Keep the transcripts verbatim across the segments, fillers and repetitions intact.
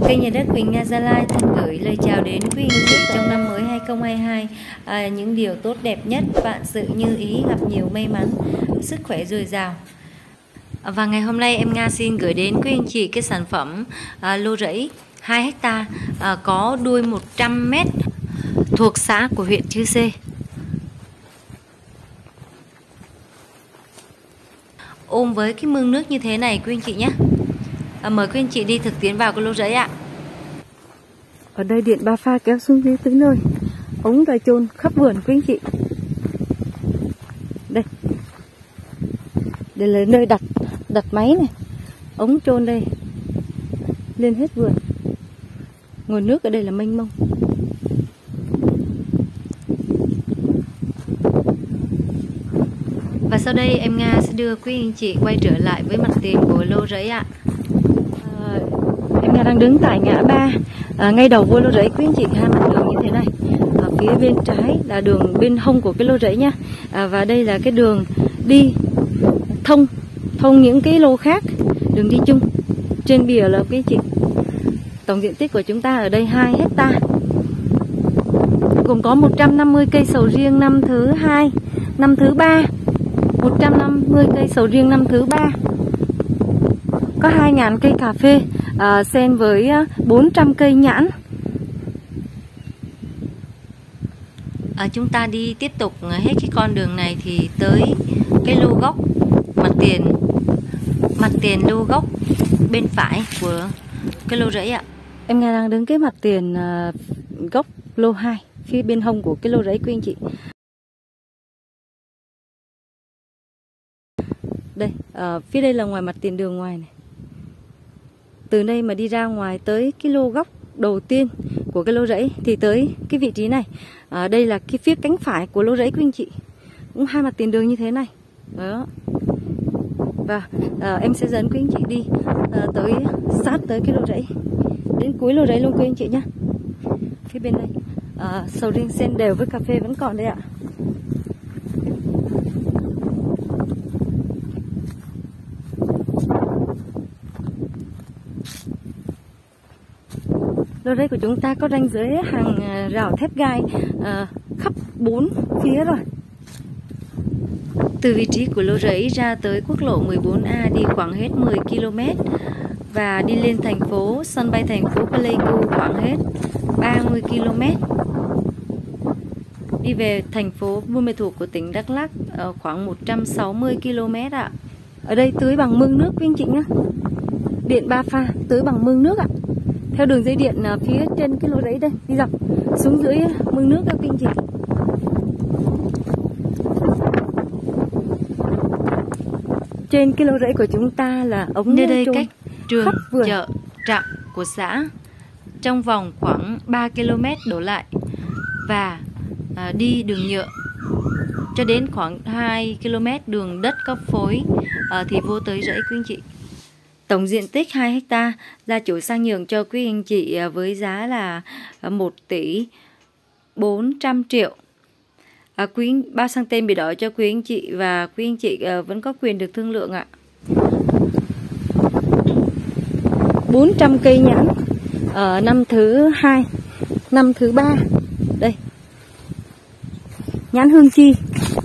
Kênh Nhà đất Quỳnh Nga Gia Lai thân gửi lời chào đến quý anh chị trong năm mới hai không hai hai. À, những điều tốt đẹp nhất, vạn sự như ý, gặp nhiều may mắn, sức khỏe dồi dào. À, và ngày hôm nay em Nga xin gửi đến quý anh chị cái sản phẩm à, lô rẫy hai héc ta à, có đuôi một trăm mét thuộc xã của huyện Chư Sê. Ôm với cái mương nước như thế này quý anh chị nhé. À, mời quý anh chị đi thực tiến vào cái lô rẫy ạ. Ở đây điện ba pha kéo xuống dưới tới nơi, ống đã chôn khắp vườn quý anh chị. Đây, đây là nơi đặt đặt máy này, ống chôn đây lên hết vườn. Nguồn nước ở đây là mênh mông. Và sau đây em Nga sẽ đưa quý anh chị quay trở lại với mặt tiền của lô rẫy ạ. À, em Nga đang đứng tại ngã ba, à, ngay đầu vô lô rẫy quý anh chị, hai mặt đường như thế này. À, phía bên trái là đường bên hông của cái lô rẫy nhá, à, và đây là cái đường đi thông thông những cái lô khác, đường đi chung. Trên bìa là quý anh chị, tổng diện tích của chúng ta ở đây hai héc ta, gồm có một trăm năm mươi cây sầu riêng năm thứ hai, năm thứ ba, một trăm năm mươi cây sầu riêng năm thứ ba, có hai nghìn cây cà phê à, xen với bốn trăm cây nhãn. À, chúng ta đi tiếp tục hết cái con đường này thì tới cái lô gốc mặt tiền mặt tiền lô gốc bên phải của cái lô rẫy ạ. Em Nga đang đứng cái mặt tiền uh, gốc lô hai, phía bên hông của cái lô rẫy quý anh chị. Đây, uh, phía đây là ngoài mặt tiền đường ngoài này. Từ đây mà đi ra ngoài tới cái lô gốc đầu tiên của cái lô rẫy thì tới cái vị trí này. À, đây là cái phía cánh phải của lô rẫy quý anh chị, cũng hai mặt tiền đường như thế này. Đó. Và à, em sẽ dẫn quý anh chị đi à, tới sát tới cái lô rẫy, đến cuối lô rẫy luôn quý anh chị nhé. Phía bên đây à, sầu riêng xen đều với cà phê vẫn còn đây ạ. Lô rẫy của chúng ta có ranh giới hàng rào thép gai à, khắp bốn phía rồi. Từ vị trí của lô rẫy ra tới quốc lộ mười bốn A đi khoảng hết mười ki lô mét và đi lên thành phố sân bay thành phố Pleiku khoảng hết ba mươi ki lô mét. Đi về thành phố Buôn Ma Thuột của tỉnh Đắk Lắk ở khoảng một trăm sáu mươi ki lô mét ạ. Ở đây tưới bằng mương nước quý anh chị nhé. Điện ba pha tưới bằng mương nước ạ. Theo đường dây điện phía trên cái lô rẫy đây, đi dọc xuống dưới mương nước các quý anh chị. Trên cái lô rẫy của chúng ta là ống nơi đây cách trường, vườn. chợ, trạm của xã trong vòng khoảng ba ki lô mét đổ lại, và à, đi đường nhựa cho đến khoảng hai ki lô mét đường đất có phối à, thì vô tới rẫy quý anh chị. Tổng diện tích hai héc ta, gia chủ sang nhượng cho quý anh chị với giá là một tỷ bốn trăm triệu. À, quý bao sang tên bị đỏ cho quý anh chị, và quý anh chị à, vẫn có quyền được thương lượng ạ. bốn trăm cây nhãn ở năm thứ hai, năm thứ ba. Đây, nhãn hương chi.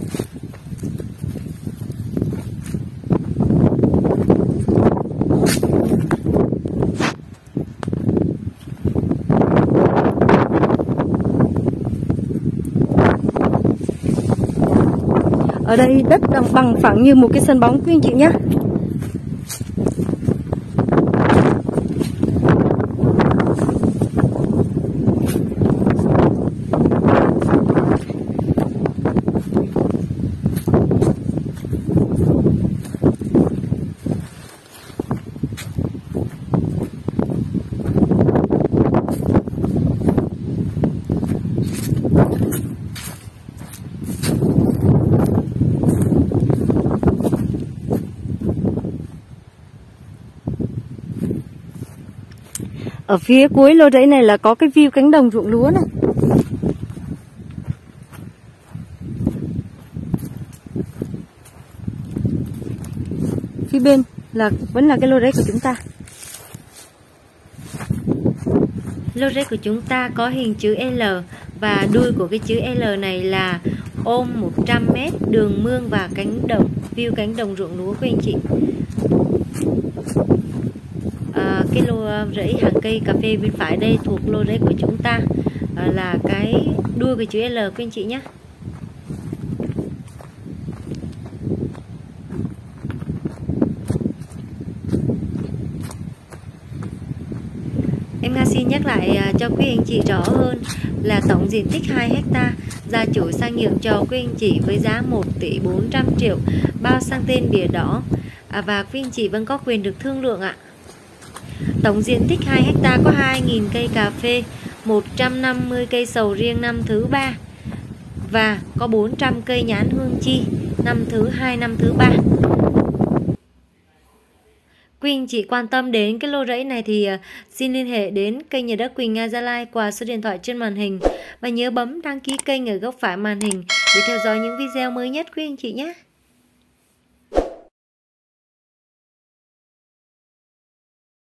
Ở đây đất bằng phẳng như một cái sân bóng quý anh chị nhé. Ở phía cuối lô rẫy này là có cái view cánh đồng ruộng lúa này. Phía bên là vẫn là cái lô rẫy của chúng ta. Lô rễ của chúng ta có hình chữ L và đuôi của cái chữ L này là ôm một trăm mét đường mương và cánh đồng, view cánh đồng ruộng lúa quý anh chị. À, cái lô rễ hàng cây cà phê bên phải đây thuộc lô rễ của chúng ta à, là cái đuôi của chữ L quý anh chị nhé. Em Nga xin nhắc lại cho quý anh chị rõ hơn là tổng diện tích hai héc ta, gia chủ sang nhượng cho quý anh chị với giá một tỷ bốn trăm triệu, bao sang tên bìa đỏ à, và quý anh chị vẫn có quyền được thương lượng ạ. Tổng diện tích hai héc ta có hai nghìn cây cà phê, một trăm năm mươi cây sầu riêng năm thứ ba và có bốn trăm cây nhãn hương chi năm thứ hai, năm thứ ba. Quý anh chị quan tâm đến cái lô rẫy này thì uh, xin liên hệ đến kênh Nhà đất Quỳnh Nga Gia Lai qua số điện thoại trên màn hình và nhớ bấm đăng ký kênh ở góc phải màn hình để theo dõi những video mới nhất quý anh chị nhé.